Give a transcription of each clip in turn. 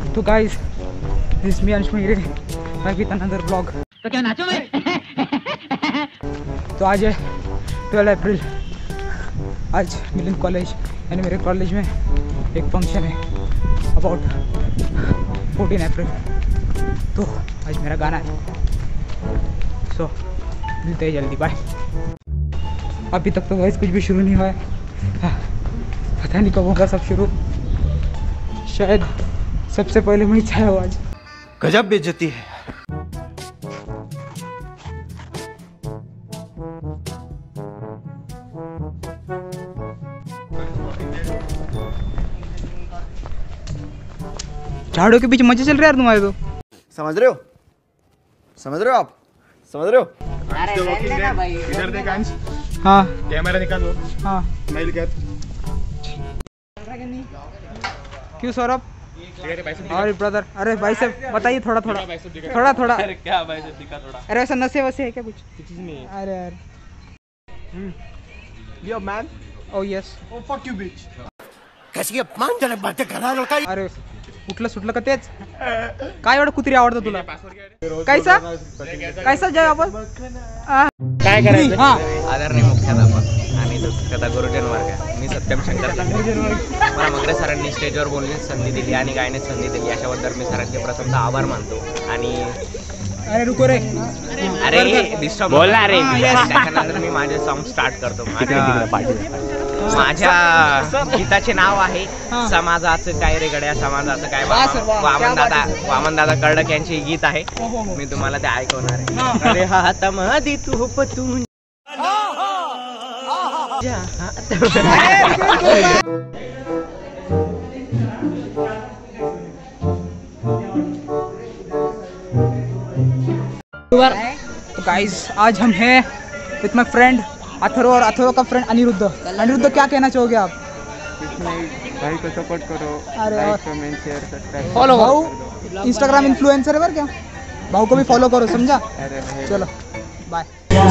तो guys this मी अंश मेरे मैं भी अनदर ब्लॉग। तो क्या नाचो मैं? तो आज है 12 अप्रैल। आज मिलन कॉलेज यानी मेरे कॉलेज में एक फंक्शन है अबाउट 14 अप्रैल। तो आज मेरा गाना है, सो मिलते हैं जल्दी, बाय। अभी तक तो गाइस कुछ भी शुरू नहीं हुआ है, पता नहीं कब होगा सब शुरू। शायद सबसे पहले मैं ही चाहे आज। गजब बेइज्जती है। झाड़ों के बीच मजे चल रहे हैं यार तुम्हारे तो। समझ रहे हो आप समझ रहे हो। इधर देख अंश, हाँ कैमरा निकालो। हाँ स्माइल कर। क्यों सौरभ? अरे ब्रदर, अरे भाई साहब बताइए थोड़ा थोड़ा। अरे क्या भाई से दिखा थोड़ा। अरे वैसा नशे वसे है क्या कुछ? चीज नहीं है। अरे यार yo man, oh yes. Oh fuck you bitch. कैसी अपमानजनक बातें कर रहा है लड़का। अरे उठलं सुटलं का तेच काय एवढं कुत्री आवडतं तुला? कैसा कैसा जय आपण काय करायचं? हाँ आदरणीय मुख्याध्यापक आणि कथा गुरुजन वर्ग, मी सत्यम शंकर मला मगरे सरांनी स्टेजवर बोलण्याची संधी दिली आणि गायण्याची संधी दिली, याच्याबद्दल मी सरांचे प्रथमतः आभार मानतो। आणि अरे रुको रे, अरे डिस्टर्ब बोलला रे, त्याच्यानंतर मी माझे सॉन्ग स्टार्ट करतो। माझ्या गीताचे नाव आहे समाजाचं काय रे गड्या समाजाचं काय। वामन दादा कर्डक यांचे गीत आहे, मी तुम्हाला ते ऐकवणार आहे। अरे हात मधी तूप तू तो गाइस आज हम हैं विथ माय फ्रेंड अथर्व और अथर्व का फ्रेंड अनिरुद्ध। अनिरुद्ध क्या कहना चाहोगे आप? भाई को सपोर्ट करो, अरे like comment share subscribe. Follow भाऊ, इंस्टाग्राम इन्फ्लुएंसर है पर क्या, भाऊ को भी फॉलो करो, समझा? अरे भाई चलो बाय।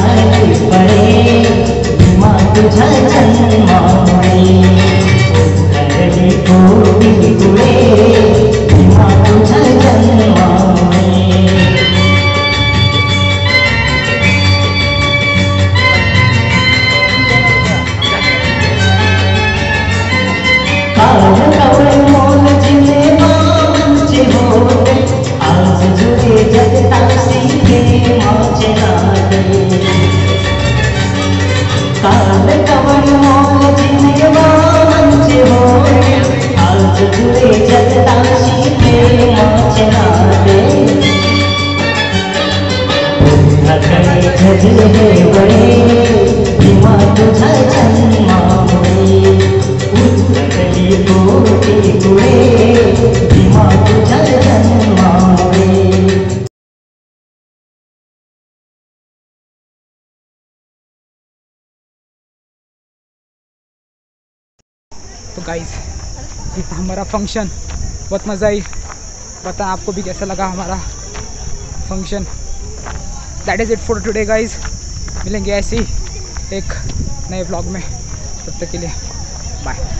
तो गाइस ये था हमारा फंक्शन, बहुत मज़ा आई। पता आपको भी कैसा लगा हमारा function. That is it for today guys. मिलेंगे ऐसे ही एक नए व्लॉग में, तब तक के लिए बाय।